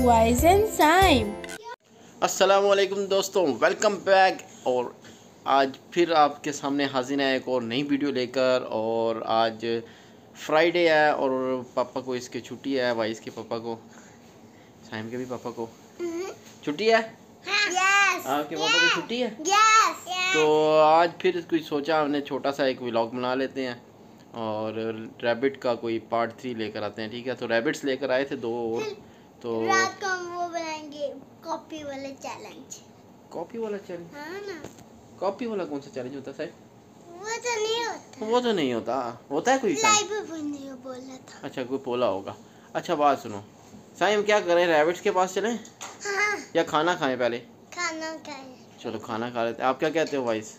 Wise and Saim. अस्सलामुअलैकुम दोस्तों, welcome back. और आज फिर आपके सामने हाजिर है एक और नई वीडियो लेकर। और आज फ्राइडे है और पापा को इसके छुट्टी है, वाइस के पापा को, साइम के भी पापा को छुट्टी है। Yes. आपके पापा की छुट्टी है। Yes. तो आज फिर कुछ सोचा हमने छोटा सा एक व्लॉग बना लेते हैं और रैबिट का कोई पार्ट 3 लेकर आते हैं। ठीक है, तो रैबिट्स लेकर आए थे 2 और। तो रात को हम वो बनाएंगे कॉपी वाला चैलेंज। कॉपी वाला चैलेंज? हाँ ना। कॉपी वाला कौन सा चैलेंज होता है साहब? वो तो नहीं होता। वो तो नहीं होता। होता है कोई लाइव में नहीं बोला था। अच्छा, कोई बोला होगा। अच्छा बात सुनो साइम, क्या करें, रैबिट्स के पास चलें हाँ। या खाना खाएं? पहले खाना खाए। चलो खाना खा लेते हैं। आप क्या कहते हो वाइस?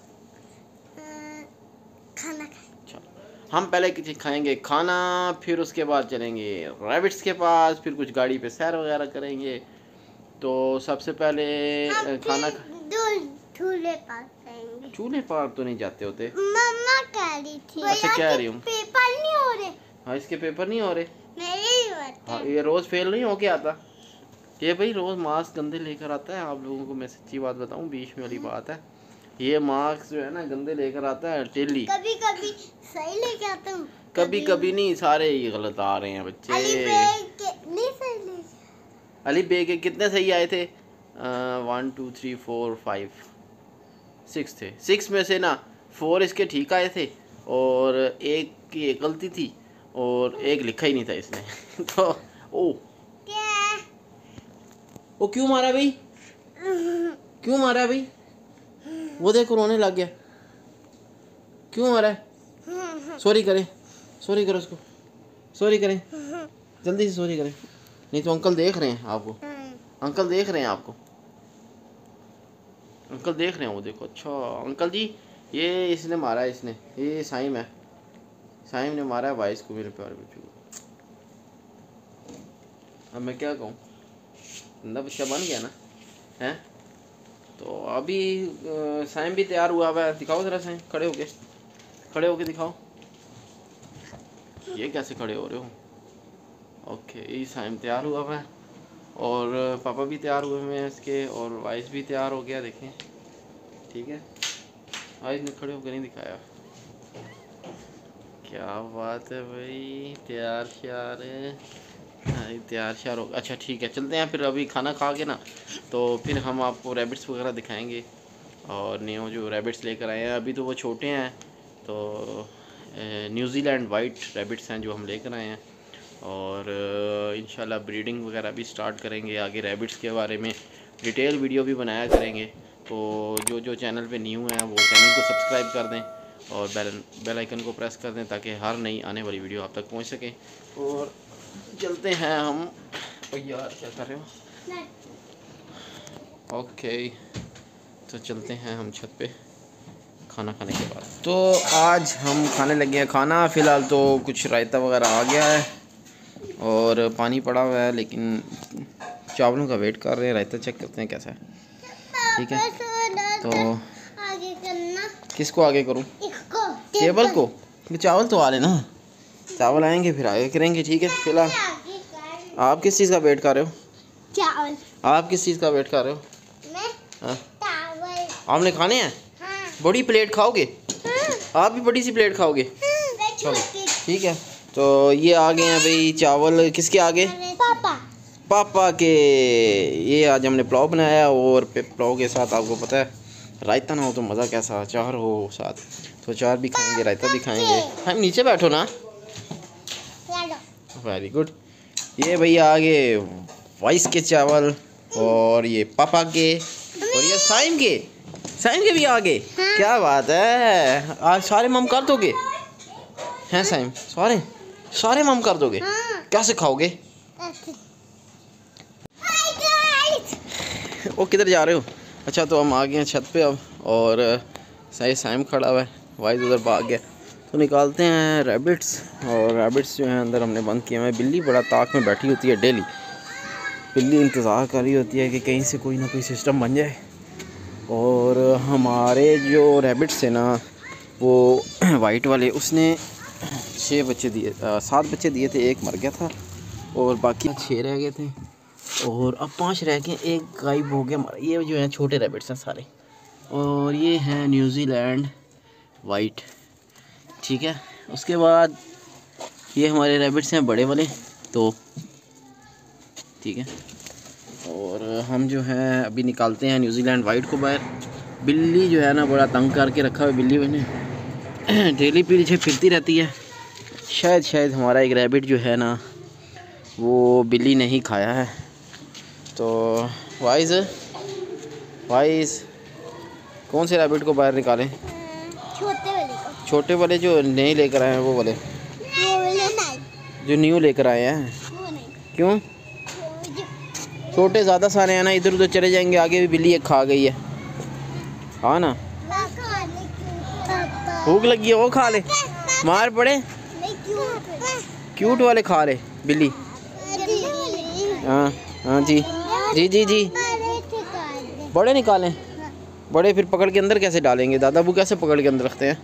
खाना खाए। हम पहले किसी खाएंगे खाना, फिर उसके बाद चलेंगे रैबिट्स के पास, फिर कुछ गाड़ी पे सैर वगैरह करेंगे। तो सबसे पहले खाना चूल्हे पार जाएंगे। चूल्हे पार तो नहीं जाते होते। मम्मा कह रही थी। अच्छा कह रही हूँ। पेपर नहीं हो रहे। हाँ, इसके पेपर नहीं हो रहे। मेरे ही होते। हाँ, ये रोज़ फेल नहीं होके आता। ये भाई रोज़ मास्क गंदे लेकर आता है। आप लोगों को मैं सच्ची बात बताऊँ, बीच में वाली बात है, ये मास्क जो है ना गंदे लेकर आता है डेली। कभी कभी सही लेके आता हूँ, कभी कभी नहीं, सारे ही गलत आ रहे हैं बच्चे। अली बेग के नहीं सही लेके। अली बेग के कितने सही आए थे? 1 2 3 4 5 6 थे। 6 में से ना 4 इसके ठीक आए थे और एक की एक गलती थी और एक लिखा ही नहीं था इसने। तो ओ क्या? वो क्यों मारा भाई? क्यों मारा भाई? वो देखो रोने लग गया। क्यों मारा है? सॉरी करें, सॉरी करो उसको, सॉरी करें, जल्दी से सॉरी करें, नहीं तो अंकल देख रहे हैं आपको। अंकल देख रहे हैं आपको, अंकल देख रहे हैं वो देखो। अच्छा अंकल जी, ये इसने मारा है, इसने, ये साइम है, साइम ने मारा है वाइस को, मेरे प्यारे बच्चों को। अब मैं क्या कहूँ, बंदा बच्चा बन गया ना हैं। तो अभी साइम भी तैयार हुआ हुआ है। दिखाओ ज़रा साइम, खड़े होके, खड़े होके दिखाओ। ये कैसे खड़े हो रहे हो? ओके, ये साइम तैयार हुआ हुआ है और पापा भी तैयार हुए हुए हैं इसके, और वाइस भी तैयार हो गया, देखें। ठीक है, वाइस ने खड़े होकर नहीं दिखाया। क्या बात है भाई, तैयार श्यार है, तैयार श्यार हो। अच्छा ठीक है, चलते हैं फिर। अभी खाना खा के ना तो फिर हम आपको रैबिट्स वगैरह दिखाएंगे और न्यू जो रैबिट्स लेकर आए हैं। अभी तो वो छोटे हैं, तो न्यूजीलैंड वाइट रैबिट्स हैं जो हम लेकर आए हैं। और इंशाल्लाह ब्रीडिंग वगैरह भी स्टार्ट करेंगे आगे। रैबिट्स के बारे में डिटेल वीडियो भी बनाया करेंगे। तो जो चैनल पे न्यू हैं वो चैनल को सब्सक्राइब कर दें और बेल आइकन को प्रेस कर दें ताकि हर नई आने वाली वीडियो आप तक पहुंच सके। और चलते हैं हम। यार क्या कर रहे हो? ओके, तो चलते हैं हम छत पे खाना खाने के बाद। तो आज हम खाने लगे हैं खाना। फ़िलहाल तो कुछ रायता वगैरह आ गया है और पानी पड़ा हुआ है, लेकिन चावलों का वेट कर रहे हैं। रायता चेक करते हैं कैसा है। ठीक है, तो आगे करना। किसको आगे करूं? टेबल को? चावल तो आ रहे ना, चावल आएंगे फिर आगे करेंगे। ठीक है, फिलहाल आप किस चीज़ का वेट कर रहे हो? चावल। आप किस चीज़ का वेट कर रहे हो? मैं चावल। आपने खाने हैं? हाँ। बड़ी प्लेट खाओगे? हाँ। आप भी बड़ी सी प्लेट खाओगे? चलो ठीक है, तो ये आ गए हैं भाई चावल। किसके आगे? पापा। पापा के। ये आज हमने पुलाव बनाया और पुलाव के साथ आपको पता है रायता ना हो तो मज़ा कैसा, अचार हो साथ, तो अचार भी खाएंगे, रायता भी खाएंगे। हम नीचे बैठो ना। Very good. ये भैया आगे वाइस के चावल और ये पापा के और ये साइम के, साइम के भी आगे। हाँ। क्या बात है, आज सारे मम कर दोगे हैं साइम? सारे सारे मम कर दोगे? हाँ। कैसे खाओगे? वो किधर जा रहे हो? अच्छा, तो हम आ गए हैं छत पे अब और सही साइम खड़ा हुआ है, वाइस उधर भाग गया। तो निकालते हैं रैबिट्स। और रैबिट्स जो हैं अंदर हमने बंद किए हुए। बिल्ली बड़ा ताक में बैठी होती है डेली। बिल्ली इंतज़ार कर रही होती है कि कहीं से कोई ना कोई सिस्टम बन जाए। और हमारे जो रैबिट्स थे ना वो वाइट वाले, उसने 7 बच्चे दिए थे। एक मर गया था और बाकी 6 रह गए थे। और अब 5 रह गए, एक गायब हो गया हमारा। ये जो है छोटे रैबिट्स हैं सारे, और ये हैं न्यूजीलैंड वाइट, ठीक है। उसके बाद ये हमारे रैबिट्स हैं बड़े वाले, तो ठीक है। और हम जो है अभी निकालते हैं न्यूजीलैंड वाइट को बाहर। बिल्ली जो है ना बड़ा तंग करके रखा है बिल्ली मैंने, डेली पीछे फिरती रहती है। शायद हमारा एक रैबिट जो है ना वो बिल्ली नहीं खाया है। तो वाइज कौन से रैबिट को बाहर निकालें? छोटे वाले को। छोटे वाले जो नहीं लेकर आए हैं वो वाले नहीं, जो न्यू लेकर आए हैं? वो नहीं। क्यों? छोटे ज़्यादा सारे हैं ना, इधर उधर चले जाएंगे। आगे भी बिल्ली एक खा गई है, हाँ ना। भूख लगी है वो खा ले, मार पड़े। क्यूट वाले खा ले बिल्ली। हाँ हाँ जी जी जी जी। बड़े निकालें? बड़े फिर पकड़ के अंदर कैसे डालेंगे? दादा बू कैसे पकड़ के अंदर रखते हैं?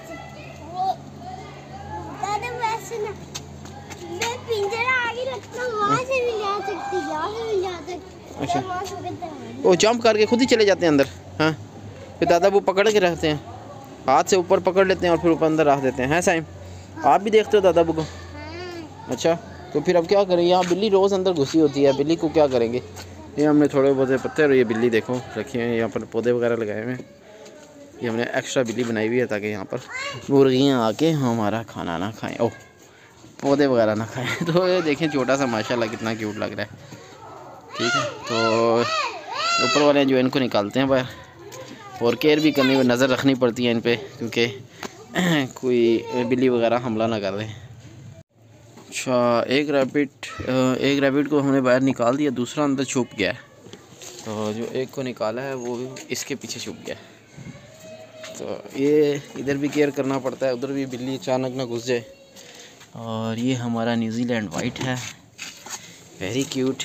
अच्छा, वो जंप करके खुद ही चले जाते हैं अंदर? हाँ, फिर दादा वो पकड़ के रखते हैं, हाथ से ऊपर पकड़ लेते हैं और फिर ऊपर अंदर रख देते हैं। साइम, आप भी देखते हो दादा बू को? अच्छा, तो फिर अब क्या करें? यहाँ बिल्ली रोज़ अंदर घुसी होती है, बिल्ली को क्या करेंगे? ये हमने थोड़े बहुत पत्ते, और ये बिल्ली देखो रखी है यहाँ पर, पौधे वगैरह लगाए हुए हैं। ये हमने एक्स्ट्रा बिल्ली बनाई हुई है ताकि यहाँ पर मुर्गियाँ आके हमारा खाना ना खाएँ, ओह पौधे वगैरह ना खाएँ। तो ये देखें छोटा सा माशाल्लाह कितना क्यूट लग रहा है, ठीक है। तो ऊपर वाले जो इनको निकालते हैं बाहर, और केयर भी करनी, नज़र रखनी पड़ती है इन पर, क्योंकि कोई बिल्ली वगैरह हमला ना कर दे। अच्छा, एक रैबिट को हमने बाहर निकाल दिया, दूसरा अंदर छुप गया है। तो जो एक को निकाला है वो इसके पीछे छुप गया। तो ये इधर भी केयर करना पड़ता है, उधर भी बिल्ली अचानक ना घुस जाए। और ये हमारा न्यूजीलैंड वाइट है, वेरी क्यूट।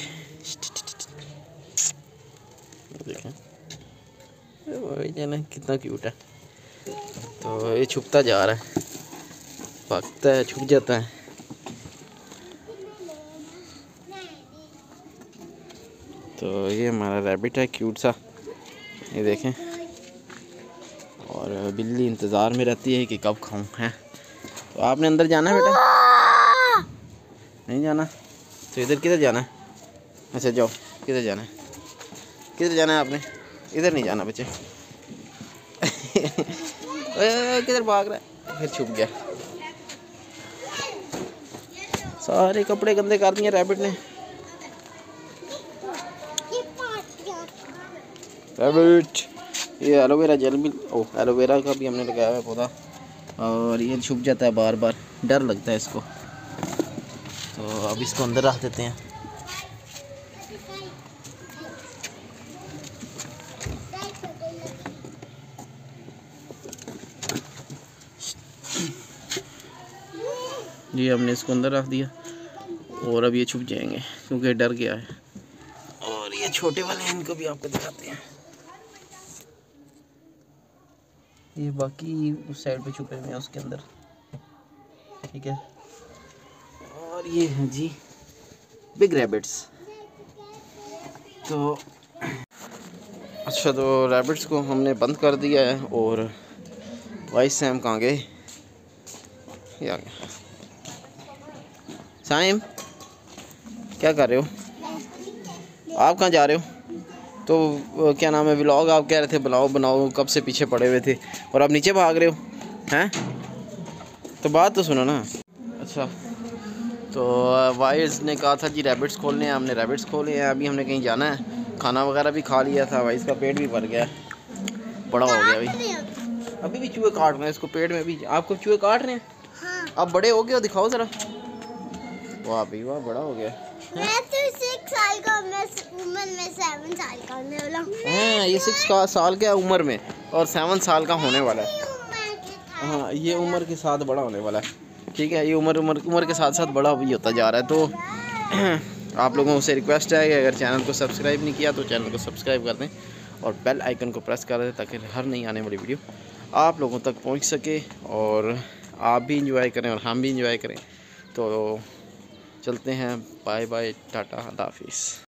देखें ना कितना क्यूट है। तो ये छुपता जा रहा है, भागता है, छुप जाता है। तो ये हमारा रैबिट है क्यूट सा, ये देखें। और बिल्ली इंतज़ार में रहती है कि कब खाऊं, है। तो आपने अंदर जाना है बेटा? नहीं जाना? तो इधर किधर जाना है? अच्छा जाओ, किधर जाना है? किधर जाना है आपने? इधर नहीं जाना बच्चे। किधर भाग रहा है? फिर छुप गया। सारे कपड़े गंदे कर दिए रैबिट ने। रैबिट, ये एलोवेरा जेल भी, ओह एलोवेरा का भी हमने लगाया है पौधा, और ये छुप जाता है बार बार, डर लगता है इसको। तो अब इसको अंदर रख देते हैं। ये हमने इसको अंदर रख दिया, और अब ये छुप जाएंगे क्योंकि डर गया है। और ये छोटे वाले हैं, इनको भी आपको दिखाते हैं। ये बाकी उस साइड पे छुपे हुए हैं उसके अंदर, ठीक है। और ये हैं जी बिग रैबिट्स। तो अच्छा, तो रैबिट्स को हमने बंद कर दिया है। और वाइस सैम कहाँ गए? ये आ गया। साइम क्या कर रहे हो? आप कहाँ जा रहे हो? तो क्या नाम है, व्लॉग आप कह रहे थे बनाओ, कब से पीछे पड़े हुए थे, और आप नीचे भाग रहे हो हैं? तो बात तो सुनो ना। अच्छा, तो वाइस ने कहा था जी रैबिट्स खोलने हैं, हमने रैबिट्स खोले हैं। अभी हमने कहीं जाना है, खाना वगैरह भी खा लिया था, वाइस का पेट भी भर गया, बड़ा हो गया। अभी भी चूहे काट रहे हैं इसको, पेट में भी आपको चूहे काट रहे हैं? हाँ। आप बड़े हो गए हो, दिखाओ ज़रा। वाह भाई वाह, बड़ा हो गया। मैं तो 6 साल का उम्र में 7 साल का होने वाला हूँ। हाँ, ये 6 साल के उम्र में और 7 साल का होने वाला है। हाँ, ये उम्र के साथ बड़ा होने वाला है, ठीक है। ये उम्र के साथ साथ बड़ा भी होता जा रहा है। तो आप लोगों से रिक्वेस्ट है कि अगर चैनल को सब्सक्राइब नहीं किया तो चैनल को सब्सक्राइब कर दें और बेल आइकन को प्रेस कर दें, ताकि हर नई आने वाली वीडियो आप लोगों तक पहुँच सके और आप भी इंजॉय करें और हम भी इंजॉय करें। तो चलते हैं, बाय बाय, टाटा, अल्लाह हाफिज़।